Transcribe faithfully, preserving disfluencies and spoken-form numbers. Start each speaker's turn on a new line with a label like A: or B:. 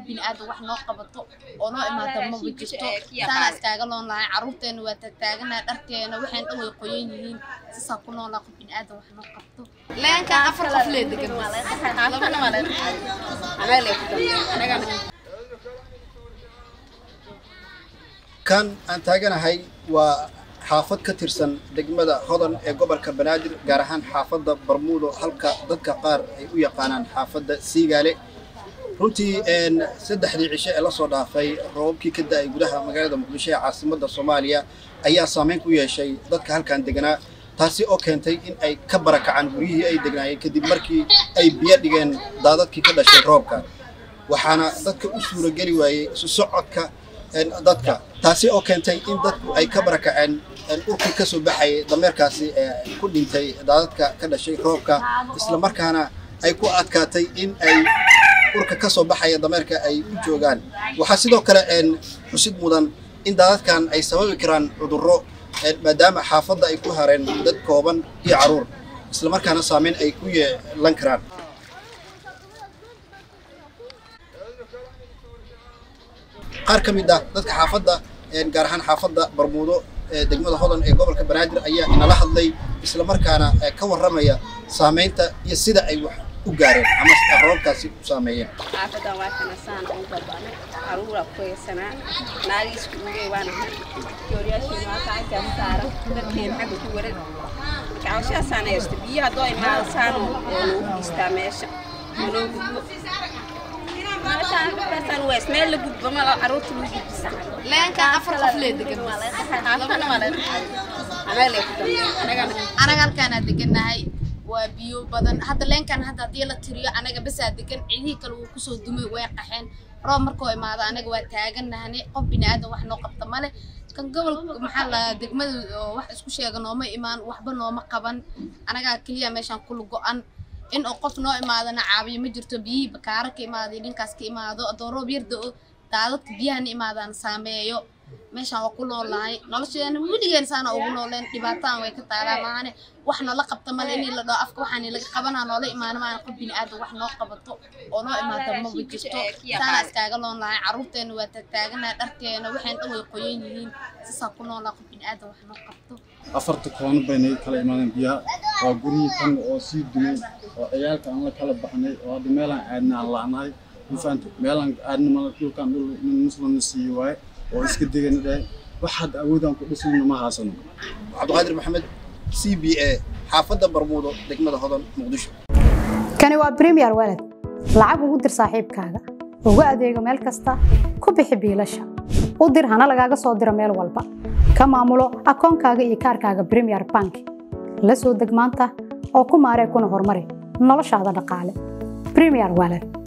A: بين آدم واحد نقبضه ونوع ما تم بجستو سنة استعجلون لها عروتين وتتاجنا درتين وحين أول قيين ساكنون لها بين آدم واحد نقبضه لين كان أفرق فليد كمان أنا ما لين أنا ليه أنا كان
B: كان أنتاجنا هاي وحافظ كتيرسن دقمة هذا جبر كبنادر جارهان حافظ برمودو حلقة ضد قار ويقانن حافظ سيجالي runtii een saddexdii cisho ee la soo dhaafay roobkii ka da'ay gudaha magaalada Muqdisho ee caasimadda Soomaaliya ayaa saameyn ku yeeshay dadka halkan deganaa taasi oo keentay in ay ka barakacaan guriyihii ay degnaayeen kadib markii ay biyo dhigeen daadadkii ka dhashay roobka waxaana dadka u suura gali waayay isu socodka dadka taasi oo keentay in dadku ay ka barakaceen urkii ka soo baxay dameerkaasi ee ku dhintay daadadka ka dhashay roobka isla markaana ay ku adkaatay in ay urka ka soo baxaya dameerka ay u joogaan waxa sidoo kale een xusid mudan in daadadkan ay sababi karaan cudurro maadaama xaafadda ay ku hareen dad kooban iyo caruur isla markaana saameyn ay ku yeelan karaan qaar ka mid ah dadka xaafadda een gaar ahaan xaafadda Barmuudo ee degmada Hodan ee gobolka Banaadir ayaa inala hadlay isla markaana ka warramaya saameynta iyo sida ay wax وقارن أما الروكاسي ساميين.
C: عافدا واتنا سان أو بابنا عرولا كويسنا ناريس كوجي وانا كوريا شيء ما كان كم سارة تركين حق كورد كعوشة سنة يستبيها دوي ما سانو يستمش منو ما سان بس أنا واسمه اللي بقول ما عروت لوجي بسان
A: لين كان أفرق فليد كمان
C: أنا ما لين أنا ليه أنا كان
A: أنا قال كان أدقنا هاي وبيو بدن هذا لين كان هذا ديال التريو أنا جبس هذيك عيدي كلو كسر دمي واقعين رام مركوي مع هذا أنا جوا تاجن هني قب بني آدم واحد نقطة ماله كان قبل محل دقمة واحد اسمه شيء قنومة إيمان واحد بنومة قبن أنا قاعد كليا ماشان كله جوان إن أوقف نوع ما هذا نعابي مجرد بي بكارك ما هذا لين كاسك ما هذا دورو بيردو تعالوا بيهني ما هذا ساميو meeshaan waa ku noolahay nolosheena wiligeena saana ugu nooleen dhibaataan way ka taalaa maana waxna la qabta mal in la dhao afka waxaan laga qabanaa noola imaan ma qof bini aadam wax noo qabato oo noo imaado ma wajirto saana iskaaga loonlahay caruurteena waa taagnaa dharkeena waxaan dhan way qoyan yihiin sisa ku noolaa qof bini aadam wax noo qabto
D: afarta koon baynay kala imaadeen biyaha waa guriyii tan oo sii dumay oo ciyaalka aan la kala baxnay oo hadda meelaan aadna aan la'nahay infaanto meelaan aadna ma dhulkaan dhul muslimna sii waay وإسكت دقيقة ده واحد أودهم كل سنة ما حصلوا.
B: عبد القادر محمد سي بي إيه حافظ برمودا دقمة هذا مقدشة.
E: كانوا بريمير ولد لعبوا ودر صاحب كذا وقعد يجوا مال كستا كوب يحب يلاشى ودر هنا لقى صادر مال والبا كم عملوا أكون كذا يكار كذا بريمير بانك لسه دقمانته أو كم عارف يكون هرمري نلاش هذا القالب بريمير ولد.